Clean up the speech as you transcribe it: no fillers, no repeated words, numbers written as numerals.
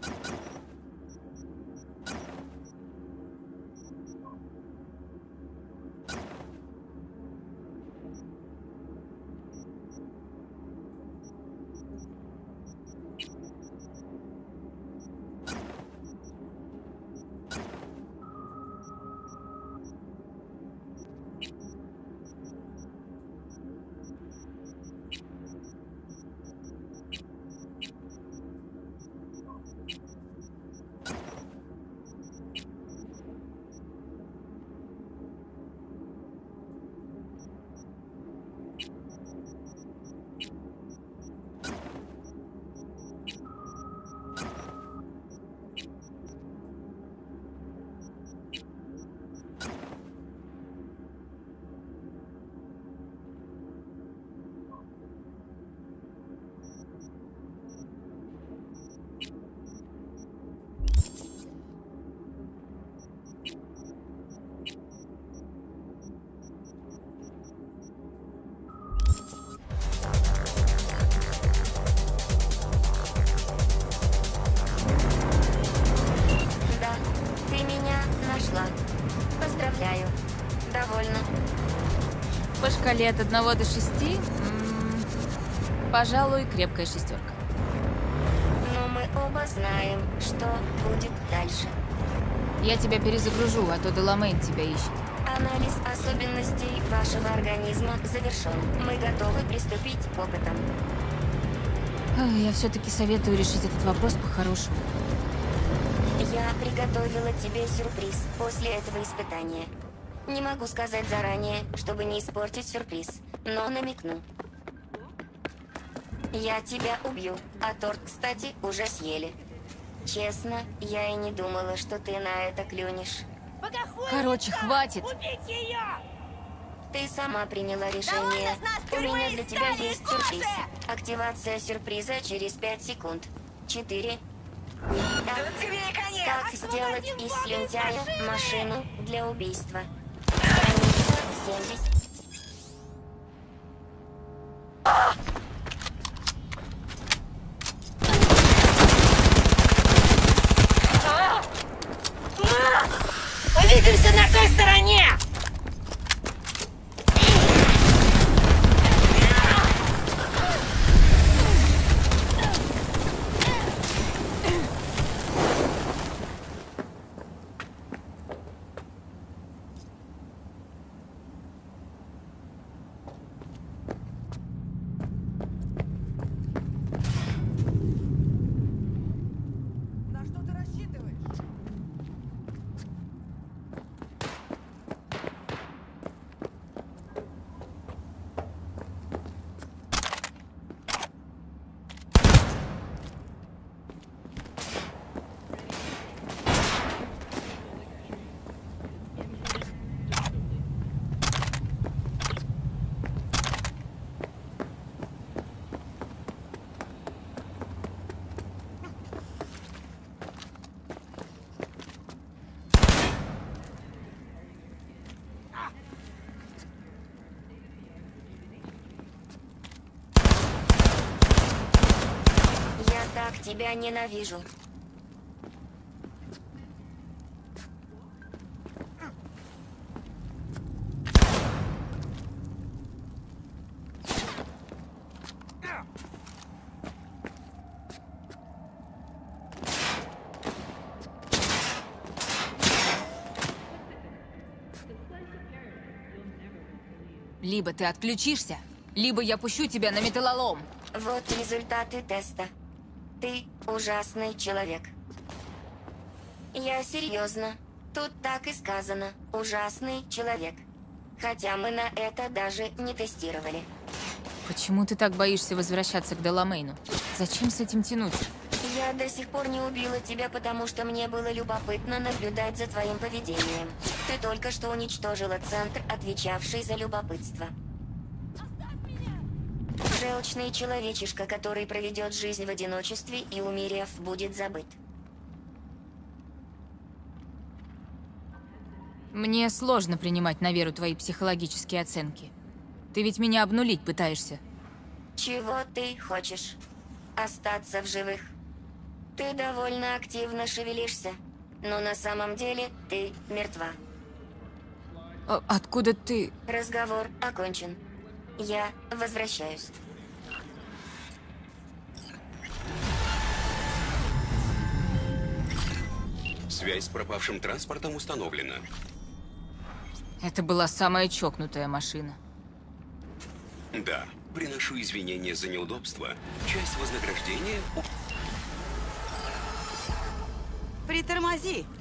Поздравляю. Довольно. По шкале от 1 до 6, пожалуй, крепкая шестерка. Но мы оба знаем, что будет дальше. Я тебя перезагружу, а то Деламейн тебя ищет. Анализ особенностей вашего организма завершен. Мы готовы приступить к опытам. Я все-таки советую решить этот вопрос по-хорошему. Я приготовила тебе сюрприз после этого испытания. Не могу сказать заранее, чтобы не испортить сюрприз, но намекну. Я тебя убью, а торт, кстати, уже съели. Честно, я и не думала, что ты на это клюнешь. Короче, хватит! Убить ее! Ты сама приняла решение. У меня для тебя есть сюрприз. Активация сюрприза через 5 секунд. 4. Как сделать из слюнтяя машину для убийства? Страница 70. Увидимся на той стороне! Так тебя ненавижу. Либо ты отключишься, либо я пущу тебя на металлолом. Вот результаты теста. Ты ужасный человек. Я серьезно. Тут так и сказано. Ужасный человек. Хотя мы на это даже не тестировали. Почему ты так боишься возвращаться к Деламейну? Зачем с этим тянуть? Я до сих пор не убила тебя, потому что мне было любопытно наблюдать за твоим поведением. Ты только что уничтожила центр, отвечавший за любопытство. Желчный человечишка, который проведет жизнь в одиночестве и, умерев, будет забыт. Мне сложно принимать на веру твои психологические оценки. Ты ведь меня обнулить пытаешься. Чего ты хочешь? Остаться в живых? Ты довольно активно шевелишься, но на самом деле ты мертва. Откуда ты? Разговор окончен. Я возвращаюсь. Связь с пропавшим транспортом установлена. Это была самая чокнутая машина. Да, приношу извинения за неудобство. Часть вознаграждения... Притормози,